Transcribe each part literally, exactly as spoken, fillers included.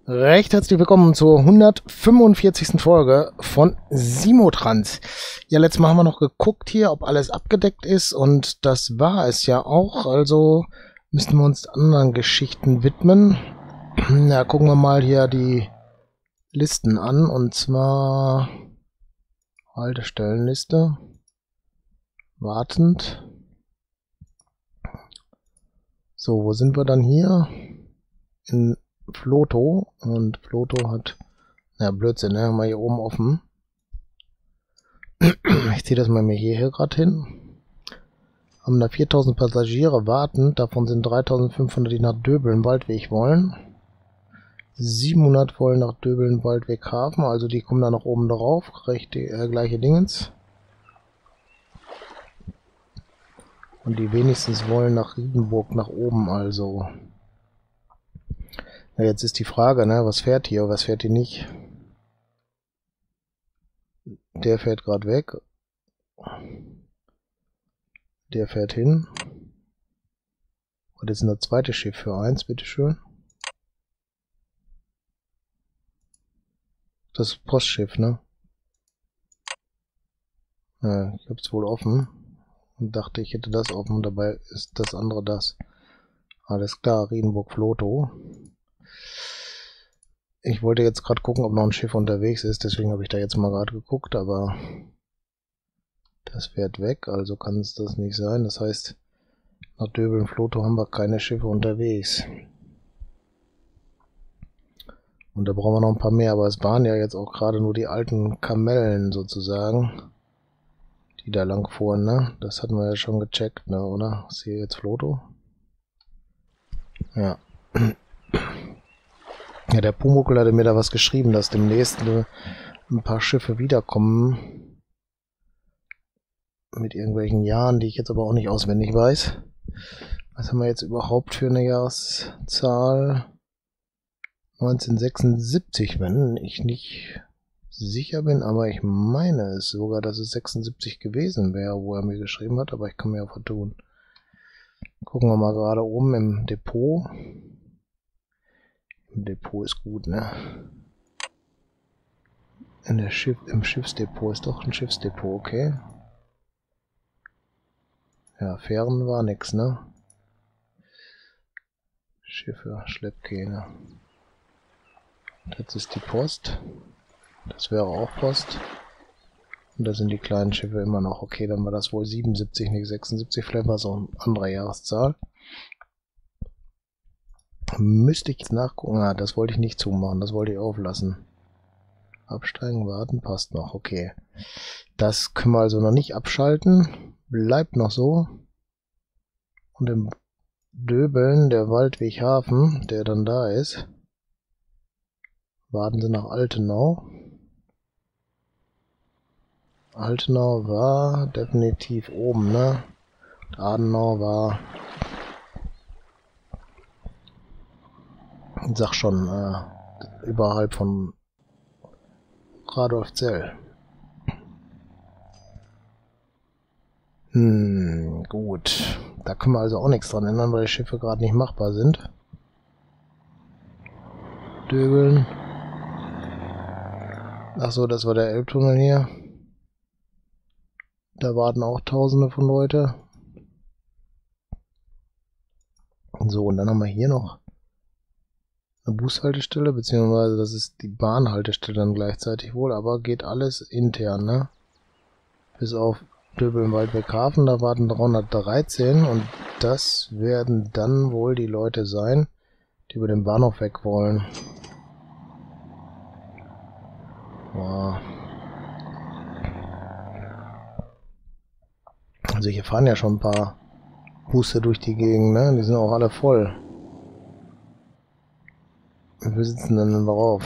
Recht herzlich willkommen zur hundertfünfundvierzigsten Folge von Simotrans. Ja, letztes Mal haben wir noch geguckt hier, ob alles abgedeckt ist und das war es ja auch. Also müssen wir uns anderen Geschichten widmen. Ja, gucken wir mal hier die Listen an und zwar Haltestellenliste. Wartend. So, wo sind wir dann hier? In Floto, und Floto hat, na Blödsinn, ne, haben wir hier oben offen. Ich ziehe das mal mir hierher gerade hin. Haben da viertausend Passagiere wartend, davon sind dreitausendfünfhundert, die nach Döbeln-Waldweg wollen. siebenhundert wollen nach Döbeln-Waldweg-Hafen, also die kommen da noch oben drauf, recht die äh, gleiche Dingens. Und die wenigstens wollen nach Riedenburg nach oben, also. Ja, jetzt ist die Frage, ne, was fährt hier, was fährt hier nicht? Der fährt gerade weg. Der fährt hin. Und jetzt ist das zweite Schiff für eins, bitteschön. Das Postschiff, ne? Ja, ich hab's wohl offen. Und dachte, ich hätte das offen, dabei ist das andere das. Alles klar, Riedenburg-Floto. Ich wollte jetzt gerade gucken, ob noch ein Schiff unterwegs ist, deswegen habe ich da jetzt mal gerade geguckt, aber das fährt weg, also kann es das nicht sein. Das heißt, nach Döbeln-Floto haben wir keine Schiffe unterwegs. Und da brauchen wir noch ein paar mehr, aber es waren ja jetzt auch gerade nur die alten Kamellen sozusagen, die da lang fuhren, ne? Das hatten wir ja schon gecheckt, ne, oder? Ist hier jetzt Floto? Ja. Ja, der Pumuckl hatte mir da was geschrieben, dass demnächst ein paar Schiffe wiederkommen. Mit irgendwelchen Jahren, die ich jetzt aber auch nicht auswendig weiß. Was haben wir jetzt überhaupt für eine Jahreszahl? neunzehnhundertsechsundsiebzig, wenn ich nicht sicher bin, aber ich meine es sogar, dass es sechsundsiebzig gewesen wäre, wo er mir geschrieben hat, aber ich kann mir auch vertun. Gucken wir mal gerade oben im Depot. Im Depot ist gut, ne? In der Schiff, im Schiffsdepot ist doch ein Schiffsdepot, okay. Ja, Fähren war nix, ne? Schiffe, Schleppkähne. Das ist die Post. Das wäre auch Post. Und da sind die kleinen Schiffe immer noch. Okay, dann war das wohl siebenundsiebzig, nicht sechsundsiebzig. Vielleicht war es auch eine andere Jahreszahl. Müsste ich jetzt nachgucken. Ah, das wollte ich nicht zumachen. Das wollte ich auflassen. Absteigen, warten, passt noch. Okay. Das können wir also noch nicht abschalten. Bleibt noch so. Und im Döbeln, der Waldweg Hafen, der dann da ist, warten sie nach Altenau. Altenau war definitiv oben, ne? Adenau war, ich sag schon, äh, überhalb von Radolfzell. Hm, gut. Da können wir also auch nichts dran ändern, weil die Schiffe gerade nicht machbar sind. Döbeln. Achso, das war der Elbtunnel hier. Da warten auch Tausende von Leute. So, und dann haben wir hier noch eine Bushaltestelle, beziehungsweise das ist die Bahnhaltestelle dann gleichzeitig wohl, aber geht alles intern, ne? Bis auf Döbeln-Waldweg-Hafen, da warten dreihundertdreizehn und das werden dann wohl die Leute sein, die über den Bahnhof weg wollen. Wow. Also hier fahren ja schon ein paar Busse durch die Gegend, ne? Die sind auch alle voll. Wie viel sitzen denn drauf?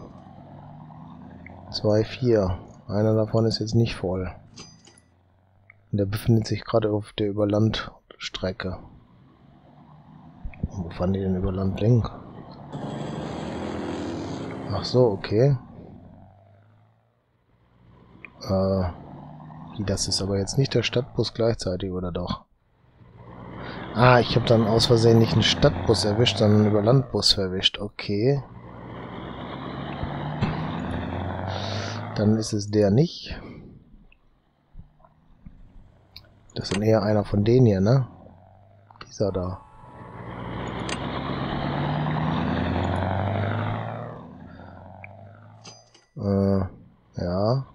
Zwei, vier. Einer davon ist jetzt nicht voll. Und der befindet sich gerade auf der Überlandstrecke. Wo fahren die denn über Landlink? Ach so, okay. Äh, das ist aber jetzt nicht der Stadtbus gleichzeitig, oder doch? Ah, ich habe dann aus Versehen nicht einen Stadtbus erwischt, sondern einen Überlandbus erwischt. Okay. Dann ist es der nicht. Das ist eher einer von denen hier, ne? Dieser da. Äh, ja.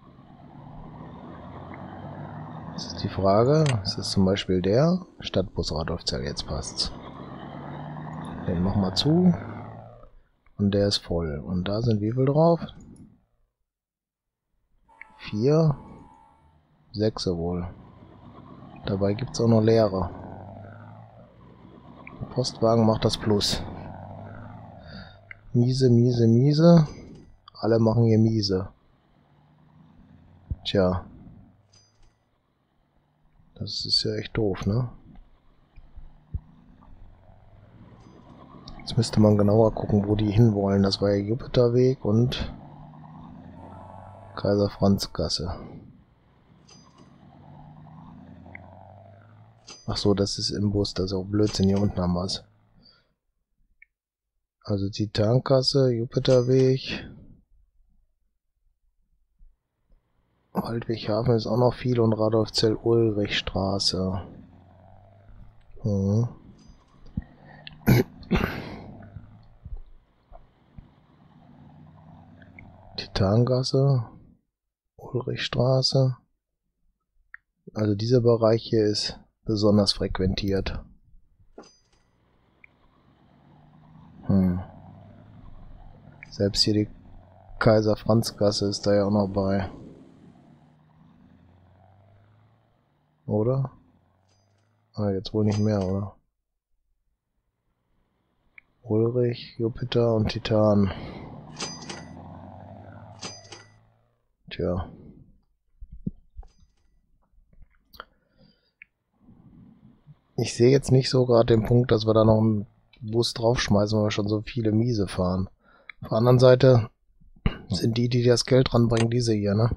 Das ist die Frage. Ist das zum Beispiel der? Stadtbus Radolfzell, jetzt passt's. Den machen wir zu. Und der ist voll. Und da sind wie viel drauf? Vier. Sechs wohl. Dabei gibt es auch noch leere. Postwagen macht das Plus. Miese, miese, miese. Alle machen hier miese. Tja. Das ist ja echt doof, ne? Jetzt müsste man genauer gucken, wo die hinwollen. Das war ja Jupiterweg und Kaiser-Franz-Gasse. Ach so, das ist im Bus. Das ist auch Blödsinn. Hier unten haben wir es. Also Titangasse, Jupiterweg. Waldweghafen ist auch noch viel und Radolfzell-Ulrichstraße. Mhm. Titangasse, Ulrichstraße. Also dieser Bereich hier ist besonders frequentiert. Hm. Selbst hier die Kaiser-Franz-Gasse ist da ja auch noch bei. Oder? Ah, jetzt wohl nicht mehr, oder? Ulrich, Jupiter und Titan. Tja. Ich sehe jetzt nicht so gerade den Punkt, dass wir da noch einen Bus draufschmeißen, weil wir schon so viele miese fahren. Auf der anderen Seite sind die, die das Geld ranbringen, diese hier, ne?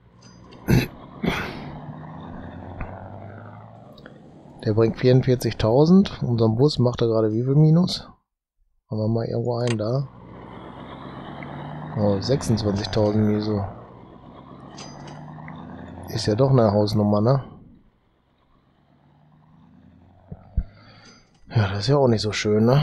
Der bringt vierundvierzigtausend. Unser Bus macht er gerade wie viel Minus? Haben wir mal irgendwo einen da? Oh, sechsundzwanzigtausend Miso. Ist ja doch eine Hausnummer, ne? Ja, das ist ja auch nicht so schön, ne?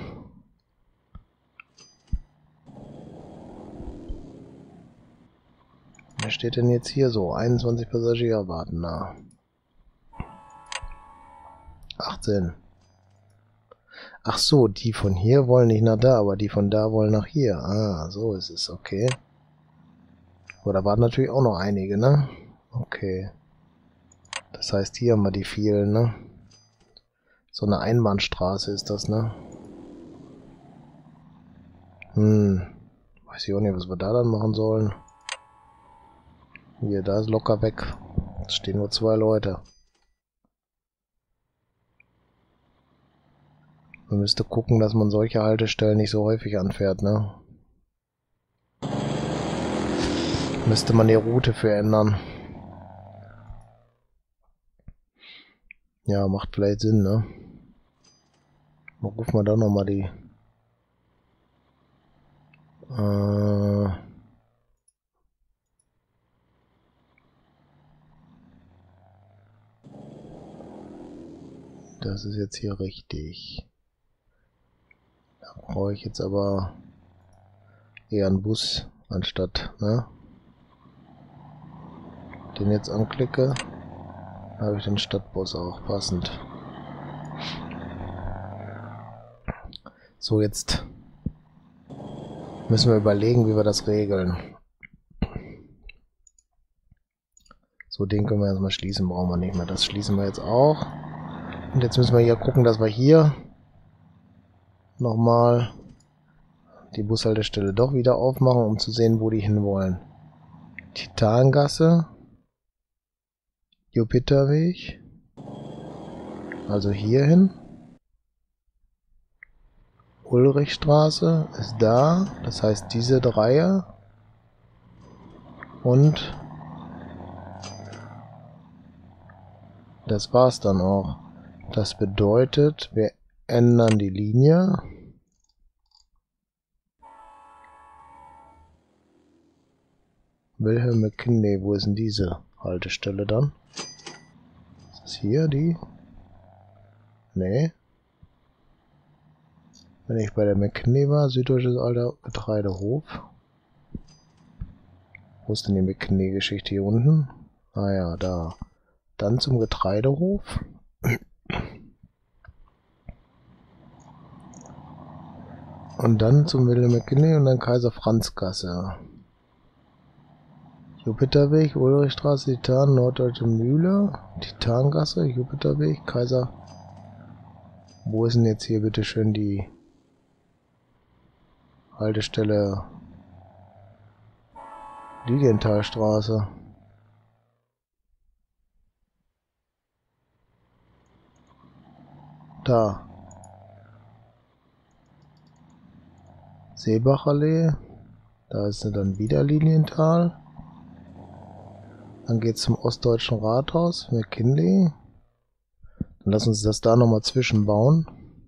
Wer steht denn jetzt hier so? einundzwanzig Passagiere warten da. achtzehn. Ach so, die von hier wollen nicht nach da, aber die von da wollen nach hier. Ah, so ist es, okay. Aber da waren natürlich auch noch einige, ne? Okay. Das heißt, hier haben wir die vielen, ne? So eine Einbahnstraße ist das, ne? Hm. Weiß ich auch nicht, was wir da dann machen sollen. Hier, da ist locker weg. Es stehen nur zwei Leute. Man müsste gucken, dass man solche Haltestellen nicht so häufig anfährt, ne? Müsste man die Route für ändern. Ja, macht vielleicht Sinn, ne? Dann rufen wir da nochmal die... Äh... Das ist jetzt hier richtig. Da brauche ich jetzt aber eher einen Bus anstatt, ne? Den jetzt anklicke, habe ich den Stadtbus auch passend. So, jetzt müssen wir überlegen, wie wir das regeln. So, den können wir erstmal schließen, brauchen wir nicht mehr. Das schließen wir jetzt auch. Und jetzt müssen wir hier gucken, dass wir hier nochmal die Bushaltestelle doch wieder aufmachen, um zu sehen, wo die hinwollen. Titangasse, Jupiterweg, also hier hin. Ulrichstraße ist da, das heißt diese Reihe. Und das war's dann auch. Das bedeutet, wir ändern die Linie. Wilhelm McKinley, wo ist denn diese Haltestelle dann? Ist das hier die? Nee. Wenn ich bei der McKinley war, Süddeutsches Alter Getreidehof. Wo ist denn die McKinley-Geschichte hier unten? Ah ja, da. Dann zum Getreidehof. Und dann zum Wilhelm McKinley und dann Kaiser Franz Gasse. Jupiterweg, Ulrichstraße, Titan, Norddeutsche Mühle, Titangasse, Jupiterweg, Kaiser. Wo ist denn jetzt hier bitte schön die Haltestelle? Lilienthalstraße. Da. Seebachallee. Da ist dann wieder Lilienthal. Dann geht's zum Ostdeutschen Rathaus, McKinley. Dann lass uns das da nochmal zwischenbauen.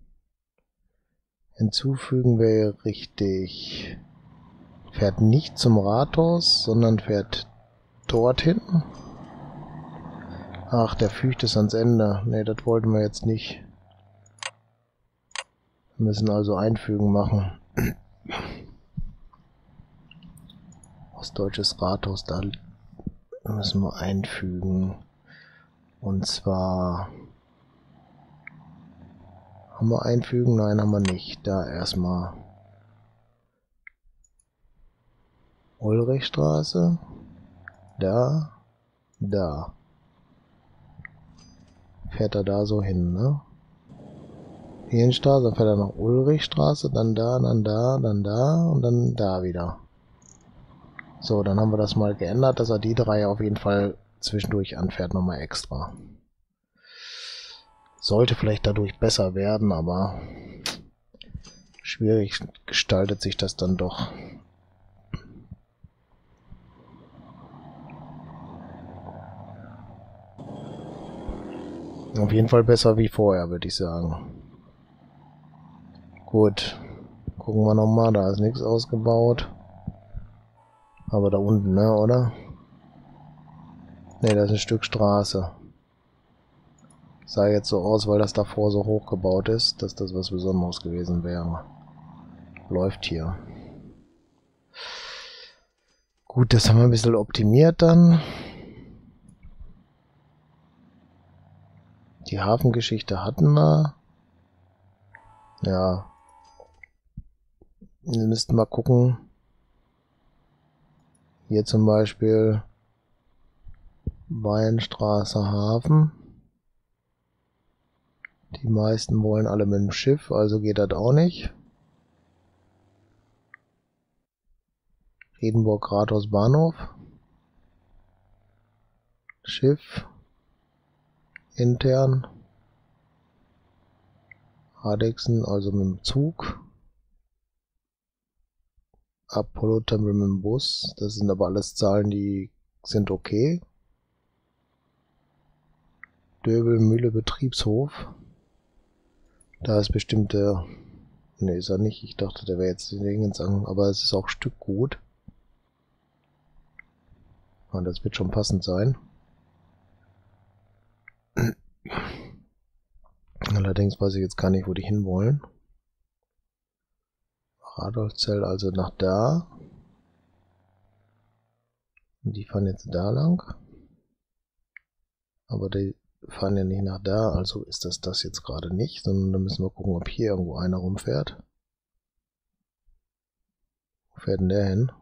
Hinzufügen wäre richtig. Fährt nicht zum Rathaus, sondern fährt dorthin. Ach, der fügt es ans Ende. Ne, das wollten wir jetzt nicht. Wir müssen also einfügen machen. Ostdeutsches Rathaus, da müssen wir einfügen. Und zwar... Haben wir einfügen? Nein, haben wir nicht. Da erstmal. Ulrichstraße. Da. Da. Fährt er da so hin, ne? Lilienstraße, dann fährt er nach Ulrichstraße, dann da, dann da, dann da und dann da wieder. So, dann haben wir das mal geändert, dass er die drei auf jeden Fall zwischendurch anfährt, nochmal extra. Sollte vielleicht dadurch besser werden, aber schwierig gestaltet sich das dann doch. Auf jeden Fall besser wie vorher, würde ich sagen. Gut, gucken wir nochmal, da ist nichts ausgebaut. Aber da unten, ne, oder? Ne, das ist ein Stück Straße. Sah jetzt so aus, weil das davor so hoch gebaut ist, dass das was Besonderes gewesen wäre. Läuft hier. Gut, das haben wir ein bisschen optimiert dann. Die Hafengeschichte hatten wir. Ja. Wir müssten mal gucken. Hier zum Beispiel Weinstraße Hafen. Die meisten wollen alle mit dem Schiff, also geht das auch nicht. Edinburgh Rathaus Bahnhof. Schiff. Intern. Hardexen, also mit dem Zug. Apollo Tempel mit dem Bus. Das sind aber alles Zahlen, die sind okay. Döbel Mühle Betriebshof. Da ist bestimmt der... Ne, ist er nicht. Ich dachte, der wäre jetzt den Dingens an. Aber es ist auch Stückgut. Und das wird schon passend sein. Allerdings weiß ich jetzt gar nicht, wo die hinwollen. Radolfzell also nach da. Und die fahren jetzt da lang. Aber die fahren ja nicht nach da, also ist das das jetzt gerade nicht, sondern da müssen wir gucken, ob hier irgendwo einer rumfährt. Wo fährt denn der hin?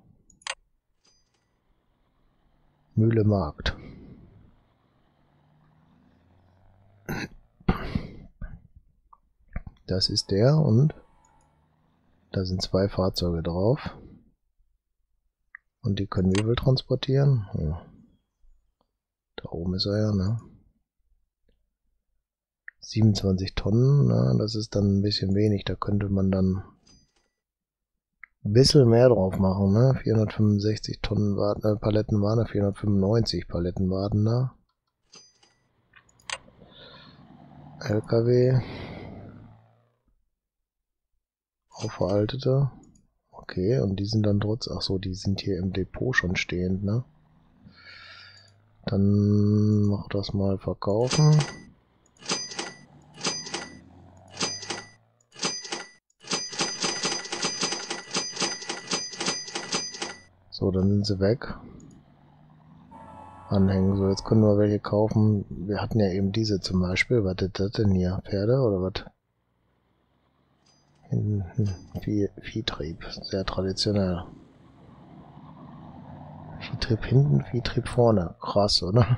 Mühle Markt. Das ist der und da sind zwei Fahrzeuge drauf. Und die können wie viel transportieren? Ja. Da oben ist er ja, ne? siebenundzwanzig Tonnen, na, das ist dann ein bisschen wenig. Da könnte man dann ein bisschen mehr drauf machen, ne? vierhundertfünfundsechzig Tonnen warten, äh, Paletten waren da, vierhundertfünfundneunzig Paletten warten da. L K W. Aufveraltete. okay, und die sind dann trotz... Ach so, die sind hier im Depot schon stehend, ne? Dann mach das mal verkaufen. So, dann sind sie weg. Anhängen. So, jetzt können wir welche kaufen. Wir hatten ja eben diese zum Beispiel. Was ist das denn hier? Pferde oder was? Hinten Vieh, Viehtrieb. Sehr traditionell. Viehtrieb hinten, Viehtrieb vorne. Krass, oder?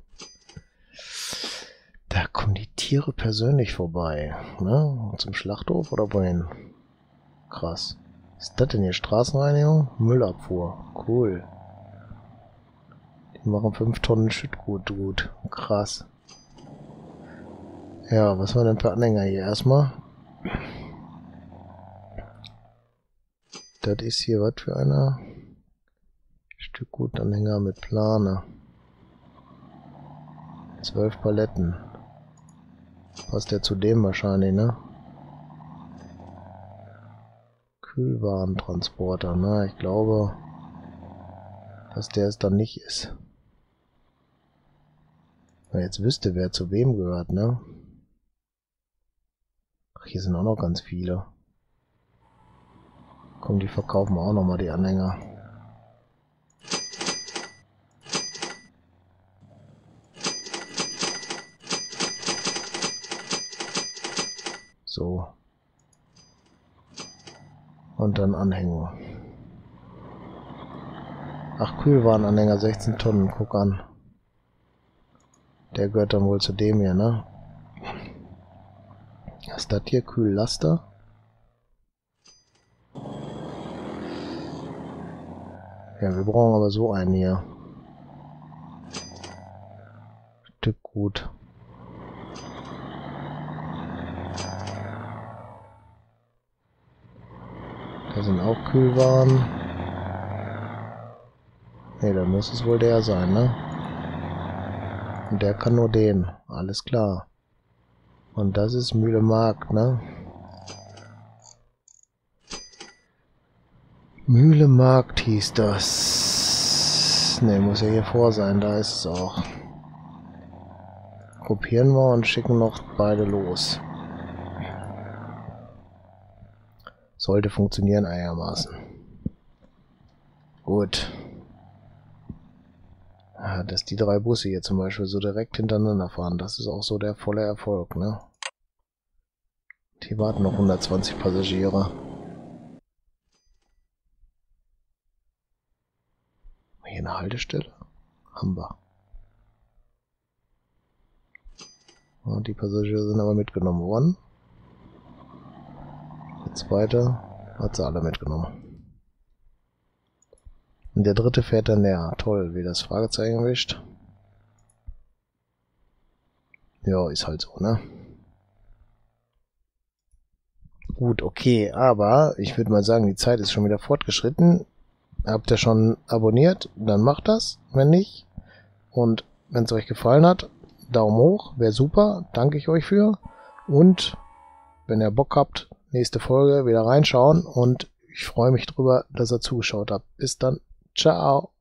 Da kommen die Tiere persönlich vorbei. Ne? Zum Schlachthof oder wohin? Krass. Was ist das denn hier? Straßenreinigung? Müllabfuhr. Cool. Die machen fünf Tonnen Schüttgut gut. Krass. Ja, was war denn für Anhänger hier erstmal? Das ist hier was für einer? Stückgutanhänger mit Plane. Zwölf Paletten. Passt ja zu dem wahrscheinlich, ne? Kühlwarentransporter, ne? Ich glaube, dass der es dann nicht ist. Wenn jetzt wüsste, wer zu wem gehört, ne? Ach, hier sind auch noch ganz viele. Komm, die verkaufen auch nochmal die Anhänger. So. Und dann Anhänger. Ach, Kühlwarenanhänger, sechzehn Tonnen, guck an. Der gehört dann wohl zu dem hier, ne? Was ist das hier? Kühllaster? Ja, wir brauchen aber so einen hier. Stück gut. Da sind auch Kühlwaren. Ne, dann muss es wohl der sein, ne? Und der kann nur den. Alles klar. Und das ist Mühle Markt, ne? Mühle Markt hieß das. Ne, muss ja hier vor sein. Da ist es auch. Kopieren wir und schicken noch beide los. Sollte funktionieren einigermaßen. Gut. Ja, dass die drei Busse hier zum Beispiel so direkt hintereinander fahren, das ist auch so der volle Erfolg, ne? Hier warten noch hundertzwanzig Passagiere. Hier eine Haltestelle? Haben wir. Und die Passagiere sind aber mitgenommen worden. Der zweite hat sie alle mitgenommen. Und der dritte fährt dann näher. Toll, wie das Fragezeichen wischt. Ja, ist halt so, ne? Gut, okay, aber ich würde mal sagen, die Zeit ist schon wieder fortgeschritten. Habt ihr schon abonniert? Dann macht das, wenn nicht. Und wenn es euch gefallen hat, Daumen hoch, wäre super, danke ich euch für. Und wenn ihr Bock habt, nächste Folge wieder reinschauen und ich freue mich drüber, dass ihr zugeschaut habt. Bis dann, ciao!